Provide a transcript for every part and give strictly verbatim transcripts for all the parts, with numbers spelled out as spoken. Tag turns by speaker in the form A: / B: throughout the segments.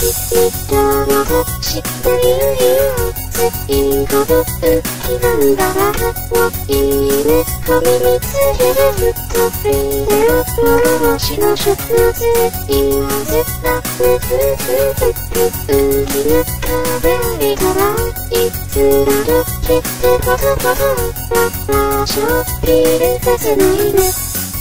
A: にどうぞ知っているよ。ついほど浮きなんだらをいいねはみにつけてずっとフリーでよ。幻の食物言わずラフフフフ浮きが壁にからいつだろきってポトポトわっしょビールさせないね。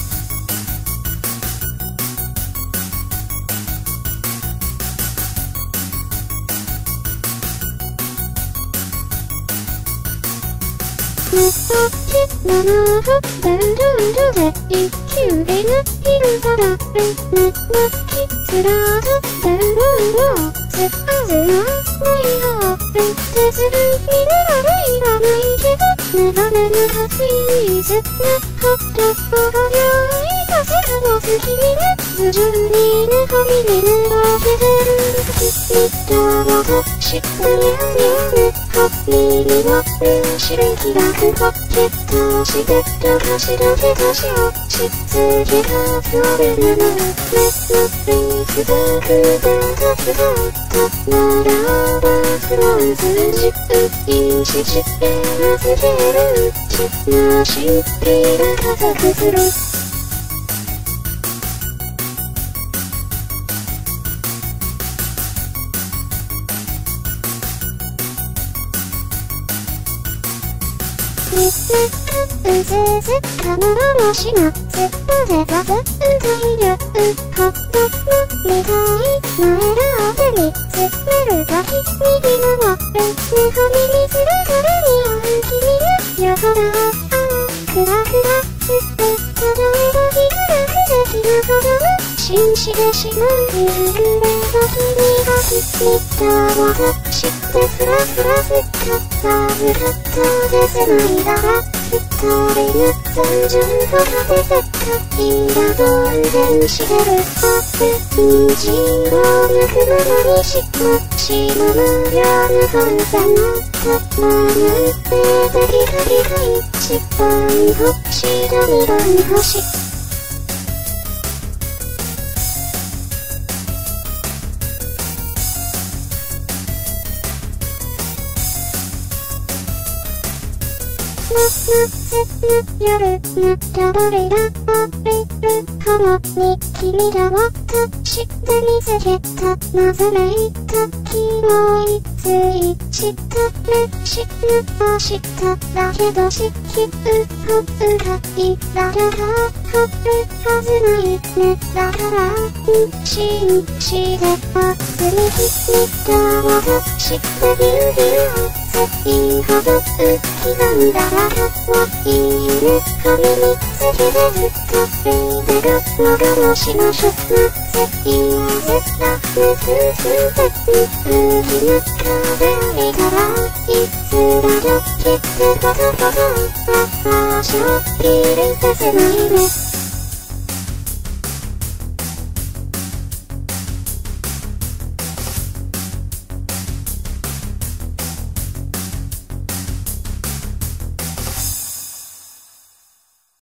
A: むっときなのをダルルルで一級でぬいるからるぬぬきつらずダルルルをつあずのないよるてずるみるらるいらないけどぬらぬぬはついずぬほっとおごりょいかせるのすきにぬずじゅうにぬはみにぬろけてるみどうぞしっとりゃにゃぬはみにのるしれきらくほけとしてるかしらけとしをしつけたつわるぬぬぬぬぬつぶくだかつがたならばつのうずじういししえなつけるしなしりがかざくする。うずうずかならもしなつうぜばずうざいるうほっとのみたいなえるあてにつめるがきにぎのもるぬはみにするからにおうきにるよほらああくらくらつうたどえばひぐらくできなほどのしんしでしまういるぐればきにがきにどうぞ知ってふらふらふっかったふらったでせないだらふったりぬ単純ほかでせっかいらどんでんしてるあふにじをぬくままにしましままやぬほんさまたまぬててひかひかいしばんほしどみどんほしな、な、つ、な、やる、な、たばれら、あれる、かも、に、君らは、た、してみせけた、なざれいた、きもい、つい、した、れ、し、ぬ、あしただけどし、き、う、ほ、うら、い、ららら、は、る、はずない、ね、だから、ん、しん、しで、あ、つみき、に、どうぞ、してみるひる、ついほど、う、きなんだら、いいねはみにつけてずっとフリーでよ。幻の食物言わずラフフフフ浮きが壁にからいつだろきってポトポトわっわしょビールさせないね。